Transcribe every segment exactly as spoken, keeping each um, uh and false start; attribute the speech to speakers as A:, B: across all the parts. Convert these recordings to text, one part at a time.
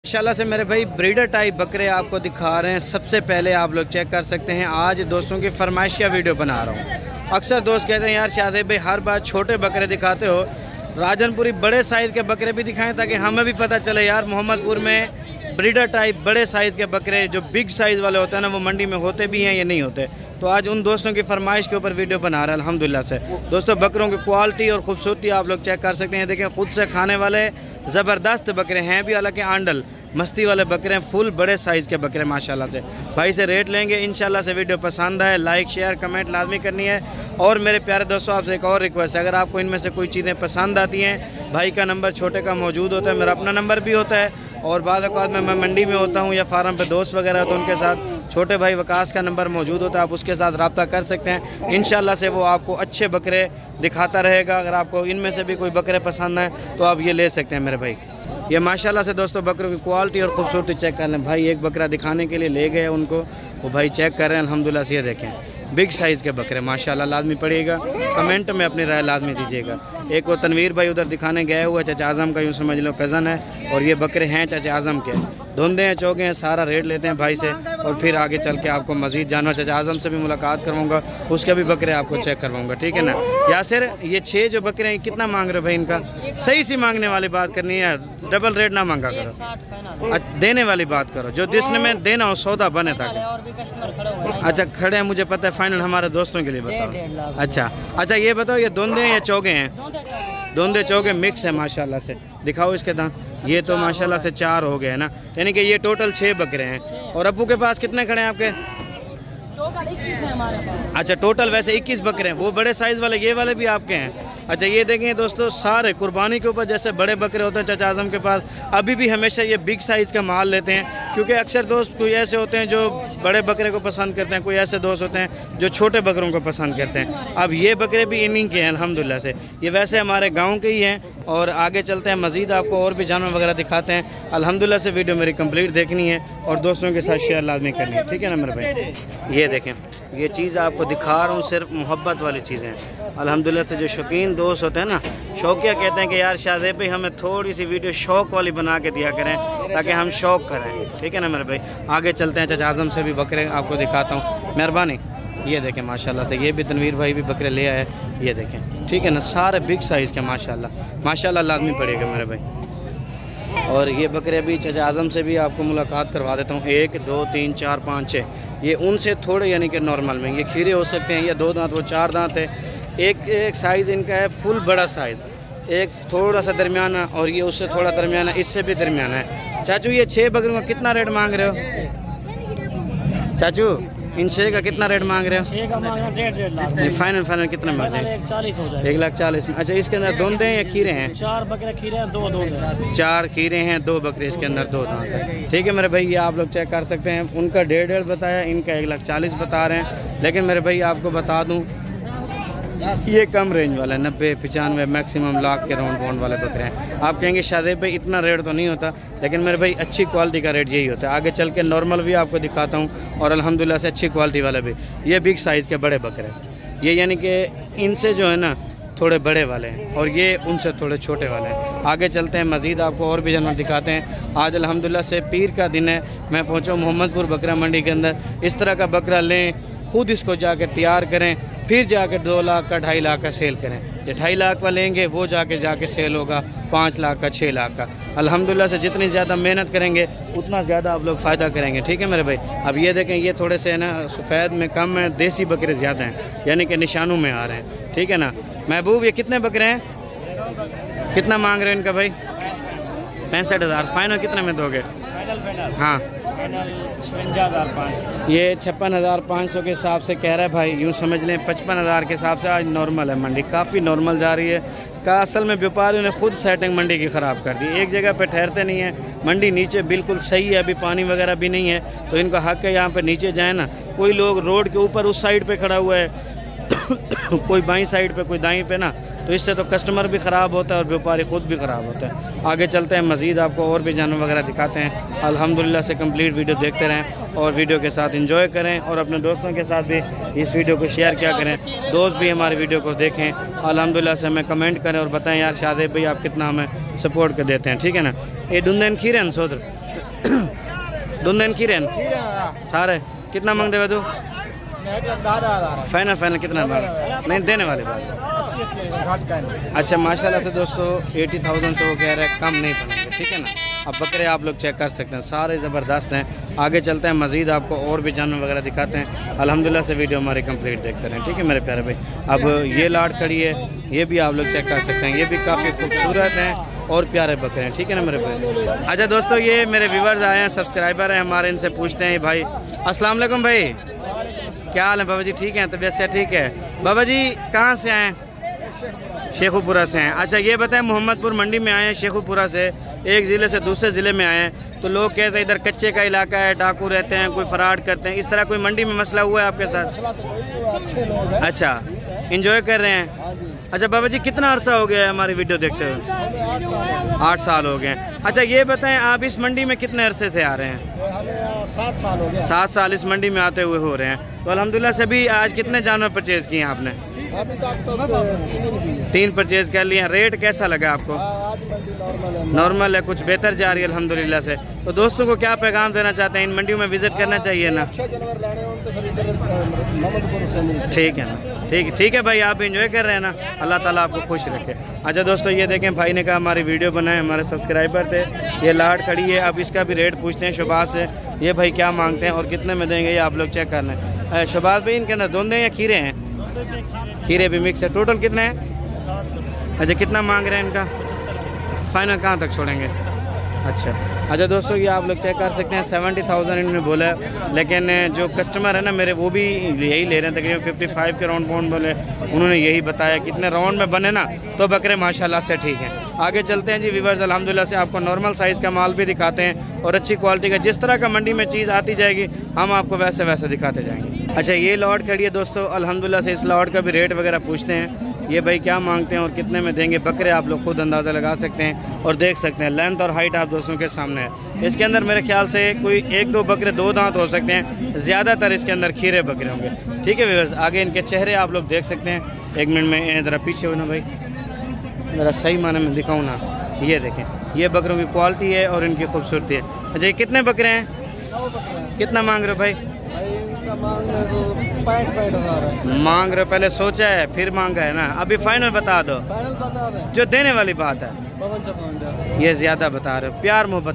A: माशाल्लाह से मेरे भाई ब्रीडर टाइप बकरे आपको दिखा रहे हैं। सबसे पहले आप लोग चेक कर सकते हैं, आज दोस्तों की फरमाइशिया वीडियो बना रहा हूँ। अक्सर दोस्त कहते हैं यार शाहज़ैब भाई हर बार छोटे बकरे दिखाते हो, राजनपुरी बड़े साइज़ के बकरे भी दिखाएं ताकि हमें भी पता चले यार मोहम्मदपुर में ब्रीडर टाइप बड़े साइज़ के बकरे जो बिग साइज़ वाले होते हैं ना वो मंडी में होते भी हैं या नहीं होते। तो आज उन दोस्तों की फरमाइश के ऊपर वीडियो बना रहे हैं अल्हम्दुलिल्लाह से। दोस्तों बकरों की क्वालिटी और ख़ूबसूरती आप लोग चेक कर सकते हैं। देखें खुद से खाने वाले ज़बरदस्त बकरे हैं भी, हालांकि आंडल मस्ती वाले बकरे हैं, फुल बड़े साइज़ के बकरे माशाल्लाह से। भाई से रेट लेंगे इंशाल्लाह से। वीडियो पसंद आए लाइक शेयर कमेंट लाजमी करनी है। और मेरे प्यारे दोस्तों आपसे एक और रिक्वेस्ट है, अगर आपको इनमें से कोई चीज़ें पसंद आती हैं, भाई का नंबर छोटे का मौजूद होता है, मेरा अपना नंबर भी होता है, और बाद औक़ात में मैं मंडी में होता हूँ या फार्म पे दोस्त वगैरह तो उनके साथ छोटे भाई वकास का नंबर मौजूद होता है, आप उसके साथ रब्ता कर सकते हैं। इंशाल्लाह से वो आपको अच्छे बकरे दिखाता रहेगा। अगर आपको इनमें से भी कोई बकरे पसंद आए तो आप ये ले सकते हैं मेरे भाई। ये माशाल्लाह से दोस्तों बकरों की क्वालिटी और ख़ूबसूरती चेक कर लें। भाई एक बकरा दिखाने के लिए ले गए उनको, वो भाई चेक कर रहे हैं अल्हम्दुलिल्लाह से। ये देखें बिग साइज़ के बकरे माशाल्लाह। लाजमी पड़ेगा कमेंट में अपनी राय लाजमी दीजिएगा। एक वो तनवीर भाई उधर दिखाने गए हुए चाचा आज़म का, यूँ समझ लो कज़न है, और ये बकरे हैं चाचा आज़म के। धुंधे हैं चौके हैं, सारा रेट लेते हैं भाई से, और फिर आगे चल के आपको मज़ीद जानवर चाचा आज़म से भी मुलाकात करवाऊँगा, उसके भी बकरे आपको चेक करवाऊँगा, ठीक है ना। यासिर ये छः जो बकरे हैं कितना मांग रहे हो भाई इनका? सही सी मांगने वाली बात करनी है, डबल रेट ना मांगा करो, देने वाली बात करो, जो जिसने में देना हो सौदा बने था। अच्छा खड़े हैं, मुझे पता है, फाइनल हमारे दोस्तों के लिए बताओ। अच्छा अच्छा ये बताओ ये धुंधे हैं या चौगे हैं? धुंधे चौगे मिक्स है माशाल्लाह से। दिखाओ इसके दांत, ये तो माशाल्लाह से चार हो गए हैं ना, यानी कि ये टोटल छः बकरे हैं। और अब्बू के पास कितने खड़े हैं आपके? अच्छा टोटल वैसे इक्कीस बकरे हैं, वो बड़े साइज़ वाले ये वाले भी आपके हैं। अच्छा ये देखें दोस्तों सारे कुर्बानी के ऊपर जैसे बड़े बकरे होते हैं चाचा आज़म के पास, अभी भी हमेशा ये बिग साइज़ का माल लेते हैं, क्योंकि अक्सर दोस्त कोई ऐसे होते हैं जो बड़े बकरे को पसंद करते हैं, कोई ऐसे दोस्त होते हैं जो छोटे बकरों को पसंद करते हैं। अब ये बकरे भी इन्हीं के हैं अल्हम्दुलिल्लाह से। ये वैसे हमारे गाँव के ही हैं, और आगे चलते हैं मज़ीद आपको और भी जानवर वगैरह दिखाते हैं। अल्हम्दुलिल्लाह से वीडियो मेरी कंप्लीट देखनी है और दोस्तों के साथ शेयर लाजमी करनी है, ठीक है ना मेरे भाई। ये देखें ये चीज़ आपको दिखा रहा हूँ, सिर्फ मोहब्बत वाली चीज़ें हैं अल्हम्दुलिल्लाह से। जो शौकीन दोस्त होते हैं ना, शौकिया कहते हैं कि यार शाहज़ैब भाई हमें थोड़ी सी वीडियो शौक़ वाली बना के दिया करें ताकि हम शौक़ करें, ठीक है ना मेरे भाई। आगे चलते हैं, चाचा आज़म से भी बकरे आपको दिखाता हूँ, मेहरबानी। ये देखें माशाल्लाह से, ये भी तनवीर भाई भी बकरे ले आए, ये देखें, ठीक है ना, सारे बिग साइज़ के माशाल्लाह माशाल्लाह लाजमी पड़ेगा मेरे भाई। और ये बकरे भी चाचा आज़म से भी आपको मुलाकात करवा देता हूँ। एक दो तीन चार पाँच छः, ये उनसे थोड़े यानी कि नॉर्मल में ये खीरे हो सकते हैं, या दो दांत वो चार दांत है। एक एक साइज़ इनका है फुल बड़ा साइज़, एक थोड़ा सा दरमियाना, और ये उससे थोड़ा दरमियाना, इससे भी दरमियाना है। चाचू ये छः बकरियों का कितना रेट मांग रहे हो? चाचू इन छः का कितना रेट मांग रहे हो?
B: छः का मांग रहे हैं डेढ़ लाख।
A: फाइनल फाइनल कितना मांग रहे हैं?
B: चालीस हो जाए।
A: एक लाख चालीस में। अच्छा इसके अंदर धुंधे हैं या खीरे हैं?
B: चार बकरे खीरे हैं, दो धुंधे।
A: चार खीरे हैं, दो बकरे, इसके अंदर दो दांत है, ठीक है मेरे भाई। ये आप लोग चेक कर सकते हैं, उनका डेढ़ डेढ़ बताया, इनका एक लाख चालीस बता रहे हैं। लेकिन मेरे भाई आपको बता दूँ ये कम रेंज वाला है, नब्बे पचानवे मैक्सिमम लाख के राउंड बाउंड वाले बकरे हैं। आप कहेंगे शाहज़ैब भाई इतना रेट तो नहीं होता, लेकिन मेरे भाई अच्छी क्वालिटी का रेट यही होता है। आगे चल के नॉर्मल भी आपको दिखाता हूँ, और अल्हम्दुलिल्लाह से अच्छी क्वालिटी वाले भी। ये बिग साइज़ के बड़े बकरे, ये यानी कि इनसे जो है ना थोड़े बड़े वाले हैं, और ये उनसे थोड़े छोटे वाले हैं। आगे चलते हैं मज़ीद आपको और भी जानवर दिखाते हैं। आज अल्हम्दुलिल्लाह से पीर का दिन है, मैं पहुँचा मोहम्मदपुर बकरा मंडी के अंदर। इस तरह का बकरा लें, ख़ुद इसको जाकर तैयार करें, फिर जाकर दो लाख का ढाई लाख का सेल करें। ये ढाई लाख का लेंगे वो जाके जाके सेल होगा पाँच लाख का छः लाख का। अल्हम्दुलिल्लाह से जितनी ज़्यादा मेहनत करेंगे उतना ज़्यादा आप लोग फ़ायदा करेंगे, ठीक है मेरे भाई। अब ये देखें ये थोड़े से ना सफ़ेद में कम है, देसी बकरे ज़्यादा हैं, यानी कि निशानों में आ रहे हैं, ठीक है ना। महबूब ये कितने बकरे हैं, कितना मांग रहे हैं इनका भाई? पैंसठ हज़ार। फाइनल कितने में दोगे? हाँ ये छप्पन हज़ार पाँच सौ के हिसाब से कह रहा है भाई, यूँ समझ लें पचपन हज़ार के हिसाब से आज नॉर्मल है मंडी, काफ़ी नॉर्मल जा रही है। का असल में व्यापारियों ने खुद सेटिंग मंडी की ख़राब कर दी, एक जगह पे ठहरते नहीं है। मंडी नीचे बिल्कुल सही है, अभी पानी वगैरह भी नहीं है, तो इनका हक है यहाँ पे नीचे जाए ना। कोई लोग रोड के ऊपर उस साइड पे खड़ा हुआ है, कोई बाईं साइड पे कोई दाईं पे ना, तो इससे तो कस्टमर भी ख़राब होता है और व्यापारी ख़ुद भी ख़राब होता है। आगे चलते हैं, मज़ीद आपको और भी जानवर वगैरह दिखाते हैं। अल्हम्दुलिल्लाह से कंप्लीट वीडियो देखते रहें और वीडियो के साथ एंजॉय करें और अपने दोस्तों के साथ भी इस वीडियो को शेयर किया करें। दोस्त भी हमारे वीडियो को देखें, अल्हम्दुलिल्लाह से हमें कमेंट करें और बताएं यार शाहज़ैब भाई आप कितना हमें सपोर्ट कर देते हैं, ठीक है ना। ये डुंदन खीरन सोदर डुंदन खीरन सारे कितना मांग देवे तू? फाइनल फाइनल कितना नहीं देने वाले बात? अच्छा माशाल्लाह से दोस्तों अस्सी हज़ार से वो कह रहे हैं कम नहीं बनेंगे, ठीक है ना। अब बकरे आप लोग चेक कर सकते हैं, सारे ज़बरदस्त हैं। आगे चलते हैं, मज़ीद आपको और भी जानवर वगैरह दिखाते हैं। अल्हम्दुलिल्लाह से वीडियो हमारी कंप्लीट देखते रहें, ठीक है मेरे प्यारे भाई। अब ये लाट खड़ी है, ये भी आप लोग चेक कर सकते हैं, ये भी काफ़ी खूबसूरत हैं और प्यारे बकरे हैं, ठीक है ना मेरे भाई। अच्छा दोस्तों ये मेरे व्यूवर्स आए हैं, सब्सक्राइबर हैं हमारे, इनसे पूछते हैं भाई। अस्सलाम वालेकुम भाई, क्या हाल है बाबा जी? ठीक है, तबीयत से ठीक है। बाबा जी कहाँ से आए? शेखुपुरा से हैं। अच्छा ये बताएं, मोहम्मदपुर मंडी में आए हैं शेखुपुरा से, एक ज़िले से दूसरे ज़िले में आए हैं, तो लोग कहते हैं इधर कच्चे का इलाका है, डाकू रहते हैं, कोई फ्रॉड करते हैं, इस तरह कोई मंडी में मसला हुआ है आपके साथ? अच्छा इंजॉय कर रहे हैं। अच्छा बाबा जी कितना अरसा हो गया है हमारी वीडियो देखते हुए? आठ साल हो गए। अच्छा ये बताएं आप इस मंडी में कितने अरसे से आ रहे हैं?
B: सात साल हो गया।
A: सात साल इस मंडी में आते हुए हो रहे हैं। तो अल्हम्दुलिल्लाह से भी आज कितने जानवर परचेज किए हैं आपने?
B: अभी तक तो तीन
A: तीन परचेज कर लिए। रेट कैसा लगा आपको?
B: आज मंडी नॉर्मल है।
A: नॉर्मल है, कुछ बेहतर जा रही है अल्हम्दुलिल्लाह से। तो दोस्तों को क्या पैगाम देना चाहते हैं? इन मंडियों में विजिट करना चाहिए ना?
B: अच्छे जानवर लाने हैं उनको फिर इधर मोहम्मदपुर से मिलते हैं।
A: ठीक है ना, ठीक ठीक है भाई, आप एंजॉय कर रहे हैं ना, अल्लाह ताला आपको खुश रखे। अच्छा दोस्तों ये देखें, भाई ने कहा हमारी वीडियो बनाए, हमारे सब्सक्राइबर थे। ये लाट खड़ी है, अब इसका भी रेट पूछते हैं शबाज से, ये भाई क्या मांगते हैं और कितने में देंगे, ये आप लोग चेक कर लें। शबाज भाई इनके अंदर दोंदे या खीरे हैं? खीरे भी मिक्स है। टोटल कितने हैं? अच्छा कितना मांग रहे हैं इनका? फाइनल कहाँ तक छोड़ेंगे? अच्छा अच्छा दोस्तों ये आप लोग चेक कर सकते हैं, सेवेंटी थाउजेंड इन्होंने बोला है, लेकिन जो कस्टमर है ना मेरे वो भी यही ले रहे हैं, तकरीबन फिफ्टी फाइव के राउंड बाउंड बोले, उन्होंने यही बताया। कितने राउंड में बने ना तो बकरे माशाल्लाह से ठीक हैं। आगे चलते हैं जी व्यूअर्स, अल्हम्दुलिल्लाह से आपको नॉर्मल साइज़ का माल भी दिखाते हैं और अच्छी क्वालिटी का, जिस तरह का मंडी में चीज़ आती जाएगी हम आपको वैसे वैसे दिखाते जाएंगे। अच्छा ये लॉट खड़ी है दोस्तों, अल्हम्दुलिल्लाह से इस लॉट का भी रेट वगैरह पूछते हैं, ये भाई क्या मांगते हैं और कितने में देंगे। बकरे आप लोग खुद अंदाज़ा लगा सकते हैं और देख सकते हैं, लेंथ और हाइट आप दोस्तों के सामने है। इसके अंदर मेरे ख्याल से कोई एक दो बकरे दो दांत हो सकते हैं, ज़्यादातर इसके अंदर खीरे बकरे होंगे, ठीक है व्यूअर्स। आगे इनके चेहरे आप लोग देख सकते हैं। एक मिनट में ज़रा पीछे हो ना भाई, ज़रा सही माने में दिखाऊँ ना, ये देखें ये बकरों की क्वालिटी है और इनकी खूबसूरती है। अच्छा ये कितने बकरे हैं? कितना मांग रहे हो भाई? मांग रहे हो, पहले सोचा है फिर मांगा है ना, अभी फाइनल बता दो।
B: फाइनल बता दे,
A: जो देने वाली बात है ये ज़्यादा बता रहे हो, प्यार मोहब्बत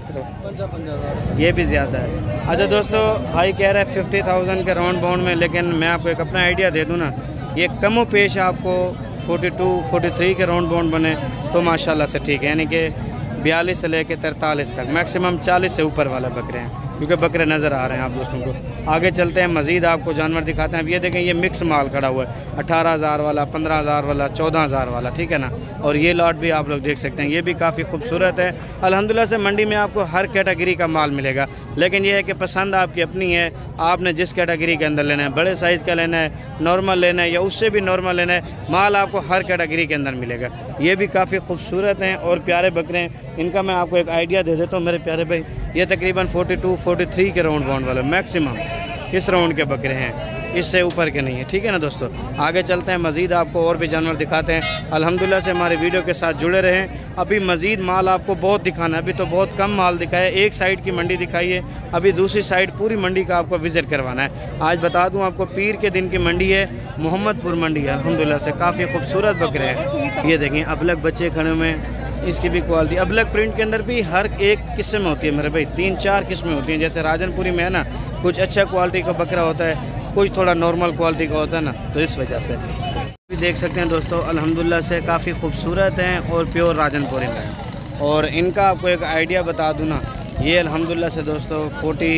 A: करो, ये भी ज़्यादा है। अच्छा दोस्तों भाई कह रहे हैं फिफ्टी थाउजेंड के राउंड बाउंड में, लेकिन मैं आपको एक अपना आइडिया दे दूँ ना, ये कमो पेश आपको फोर्टी टू फोर्टी थ्री के राउंड बाउंड बने तो माशाल्लाह से ठीक है, यानी कि बयालीस से लेकर तरतालीस तक, मैक्सिमम चालीस से ऊपर वाले बकरे हैं, क्योंकि बकरे नज़र आ रहे हैं आप दोस्तों को। आगे चलते हैं, मज़ीद आपको जानवर दिखाते हैं। अब ये देखें ये मिक्स माल खड़ा हुआ है, अठारह हज़ार वाला, पंद्रह हज़ार वाला, चौदह हज़ार वाला, ठीक है ना। और ये लॉट भी आप लोग देख सकते हैं, ये भी काफ़ी खूबसूरत है। अल्हम्दुलिल्लाह से मंडी में आपको हर कैटेगरी का माल मिलेगा, लेकिन यह है कि पसंद आपकी अपनी है, आपने जिस कैटेगरी के अंदर लेना है, बड़े साइज़ का लेना है, नॉर्मल लेना है या उससे भी नॉर्मल लेना है, माल आपको हर कैटेगरी के अंदर मिलेगा। ये भी काफ़ी खूबसूरत हैं और प्यारे बकरे हैं। इनका मैं आपको एक आइडिया दे देता हूँ मेरे प्यारे भाई, ये तकरीबन फोर्टी टू फोर्टी थ्री के राउंड बाउंड वाले मैक्सिमम इस राउंड के बकरे हैं, इससे ऊपर के नहीं है, ठीक है ना दोस्तों। आगे चलते हैं, मज़ीद आपको और भी जानवर दिखाते हैं। अल्हम्दुलिल्लाह से हमारे वीडियो के साथ जुड़े रहें। अभी मज़ीद माल आपको बहुत दिखाना है, अभी तो बहुत कम माल दिखाया, एक साइड की मंडी दिखाई है, अभी दूसरी साइड पूरी मंडी का आपको विज़िट करवाना है। आज बता दूँ आपको पीर के दिन की मंडी है, मोहम्मदपुर मंडी है। अल्हम्दुलिल्लाह से काफ़ी खूबसूरत बकरे हैं, ये देखें अबलग बच्चे खड़े हुए हैं, इसकी भी क्वालिटी। अबलग प्रिंट के अंदर भी हर एक किस्म होती है मेरे भाई, तीन चार किस्में होती हैं। जैसे राजनपुरी में है ना, कुछ अच्छा क्वालिटी का बकरा होता है, कुछ थोड़ा नॉर्मल क्वालिटी का होता है ना, तो इस वजह से भी देख सकते हैं दोस्तों। अल्हम्दुलिल्लाह से काफ़ी खूबसूरत हैं और प्योर राजनपुरी में है। और इनका आपको एक आइडिया बता दूँ ना, ये अल्हम्दुलिल्लाह से दोस्तों forty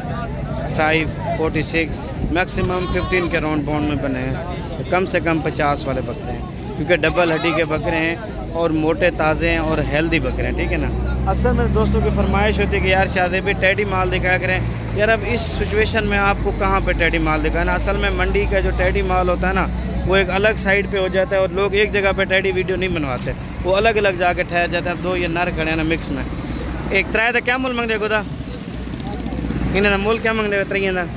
A: five forty six maximum fifteen के राउंड बाउंड में बने हैं, कम से कम पचास वाले बकरे हैं, क्योंकि डबल हड्डी के बकरे हैं और मोटे ताज़े हैं और हेल्दी बकरे हैं, ठीक है ना। अक्सर मेरे दोस्तों की फरमाइश होती है कि यार शादी भी टैडी माल दिखाया करें। यार अब इस सिचुएशन में आपको कहाँ पे टैडी माल दिखाना, असल में मंडी का जो टैडी माल होता है ना, वो एक अलग साइड पे हो जाता है और लोग एक जगह पे टेडी वीडियो नहीं बनवाते, वो अलग अलग जाके ठहर जाते हैं। दो ये नर खड़े हैं ना मिक्स में। एक त्राए था क्या मुल मंग दे खुदा इन्हें मूल क्या मंग दे त्रैया था?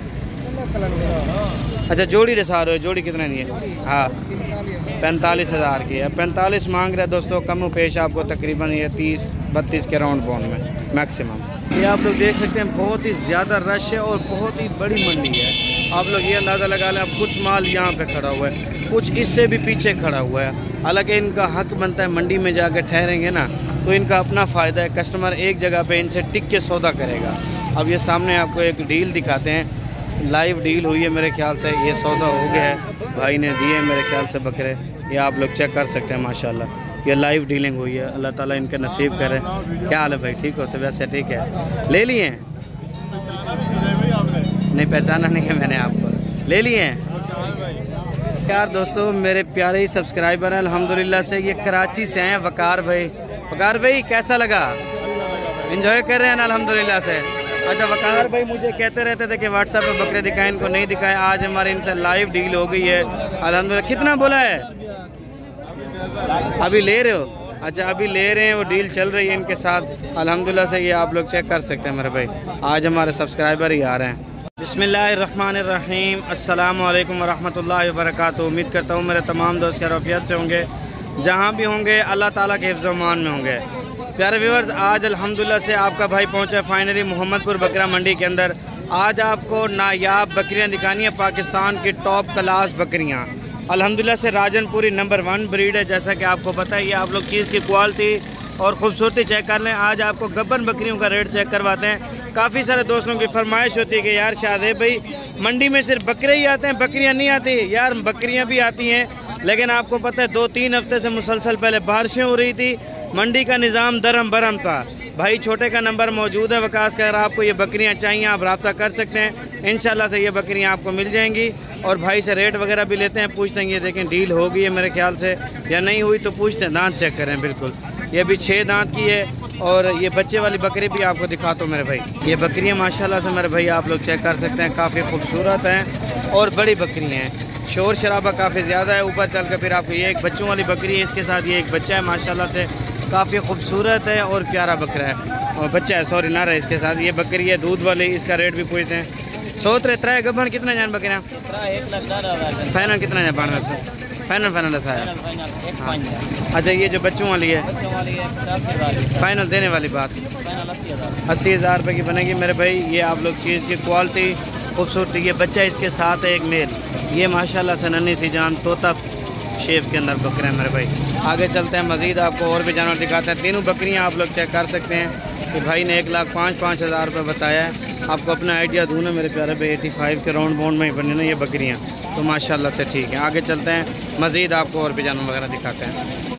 A: अच्छा जोड़ी दे सारे जोड़ी कितने की है? हाँ पैंतालीस हज़ार की है। पैंतालीस मांग रहे दोस्तों, कम पेश आपको तकरीबन ये तीस बत्तीस के राउंड पाउंड में मैक्सिमम। ये आप लोग देख सकते हैं बहुत ही ज़्यादा रश है और बहुत ही बड़ी मंडी है। आप लोग ये अंदाज़ा लगा लें, अब कुछ माल यहाँ पे खड़ा हुआ है, कुछ इससे भी पीछे खड़ा हुआ है। हालांकि इनका हक बनता है, मंडी में जाकर ठहरेंगे ना तो इनका अपना फ़ायदा है, कस्टमर एक जगह पे इनसे टिक के सौदा करेगा। अब ये सामने आपको एक डील दिखाते हैं, लाइव डील हुई है मेरे ख्याल से, ये सौदा हो गया है, भाई ने दिए मेरे ख्याल से बकरे, ये आप लोग चेक कर सकते हैं माशाल्लाह। ये लाइव डीलिंग हुई है, अल्लाह ताला इनका नसीब करे। क्या हाल है भाई, ठीक हो? तो वैसे ठीक है, ले लिए हैं? नहीं पहचाना नहीं है मैंने आपको, ले लिए हैं यार। दोस्तों मेरे प्यारे ही सब्सक्राइबर हैं अल्हम्दुलिल्लाह से, ये कराची से हैं वकार भाई। वकार भाई कैसा लगा, एंजॉय कर रहे हैं ना अल्हम्दुलिल्लाह से? अच्छा वकार भाई मुझे कहते रहते थे कि व्हाट्सएप पे बकरे दिखाएं, इनको नहीं दिखाएं। आज हमारे इनसे लाइव डील हो गई है अल्हम्दुलिल्लाह। कितना बोला है? अभी ले रहे हो? अच्छा अभी ले रहे हैं, वो डील चल रही है इनके साथ अल्हम्दुलिल्लाह से। ये आप लोग चेक कर सकते हैं मेरे भाई, आज हमारे सब्सक्राइबर ही आ रहे हैं। बिस्मिल्लाहिर्रहमानिर्रहीम, अस्सलामु अलैकुम वरहमतुल्लाहि वबरकातुहू। उम्मीद करता हूँ मेरे तमाम दोस्त खैरियत से होंगे, जहाँ भी होंगे अल्लाह ताला के हिफ्ज़ व अमान में होंगे। प्यारे व्यूअर्स, आज अल्हम्दुलिल्लाह से आपका भाई पहुंचा फाइनली मोहम्मदपुर बकरा मंडी के अंदर। आज आपको नायाब बकरियां दिखानी है, पाकिस्तान की टॉप क्लास बकरियां अल्हम्दुलिल्लाह से। राजनपुरी नंबर वन ब्रीड है, जैसा कि आपको पता है। ये आप लोग चीज़ की क्वालिटी और ख़ूबसूरती चेक कर लें। आज आपको गब्बन बकरियों का रेट चेक करवाते हैं। काफ़ी सारे दोस्तों की फरमाइश होती है कि यार शाहज़ैब भाई मंडी में सिर्फ बकरे ही आते हैं, बकरियाँ नहीं आती। यार बकरियाँ भी आती हैं, लेकिन आपको पता है दो तीन हफ्ते से मुसलसल पहले बारिशें हो रही थी, मंडी का निज़ाम दरम बरम था। भाई छोटे का नंबर मौजूद है वकास का, अगर आपको ये बकरियां चाहिए आप रब्ता कर सकते हैं, इंशाल्लाह से ये बकरियां आपको मिल जाएंगी। और भाई से रेट वगैरह भी लेते हैं, पूछते हैं। ये देखें डील हो गई है मेरे ख्याल से, या नहीं हुई तो पूछते हैं। दांत चेक करें, बिल्कुल ये भी छः दांत की है। और ये बच्चे वाली बकरी भी आपको दिखाता हूँ मेरे भाई। ये बकरियाँ माशाल्लाह से मेरे भाई आप लोग चेक कर सकते हैं, काफ़ी खूबसूरत हैं और बड़ी बकरियाँ हैं। शोर शराबा काफ़ी ज़्यादा है। ऊपर चल कर फिर आपको ये एक बच्चों वाली बकरी है, इसके साथ ये एक बच्चा है माशाल्लाह से, काफ़ी खूबसूरत है और प्यारा बकरा है, और बच्चा है सॉरी ना रहा इसके साथ। ये बकरी है दूध वाली, इसका रेट भी पूछते हैं। सौ त्र त्रय गबन कितना जान बकरियाँ फाइनल कितना जान बानवे से फाइनल फाइनल ऐसा है। अच्छा ये जो बच्चों वाली है फाइनल देने वाली बात अस्सी हज़ार रुपये की बनेगी मेरे भाई। ये आप लोग चीज़ की क्वालिटी खूबसूरती, ये बच्चा इसके साथ है एक मेल, ये माशाल्लाह से नन्ही सी जान तोता शेप के अंदर बकरे हैं मेरे भाई। आगे चलते हैं, मज़ीद आपको और भी जानवर दिखाते हैं। तीनों बकरियां आप लोग चेक कर सकते हैं कि भाई ने एक लाख पाँच पाँच हज़ार रुपये बताया है। आपको अपना आइडिया दूँ ना मेरे प्यारे भाई, एटी फाइव के राउंड बाउंड में ही बने ना ये बकरियाँ, तो माशाल्लाह से ठीक है। आगे चलते हैं, मज़ीद आपको और भी जानवर वगैरह दिखाते हैं।